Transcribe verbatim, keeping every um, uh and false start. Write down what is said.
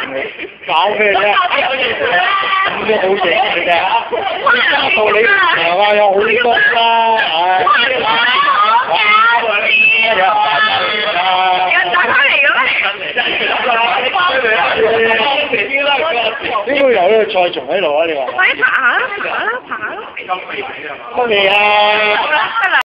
搞咩啫？咁都好型嘅啫，到你成啊有好多啦，唉。點會有呢個菜蟲喺度啊？你話？ 快啲爬下啦，爬啦，爬啦！ 乜嘢啊？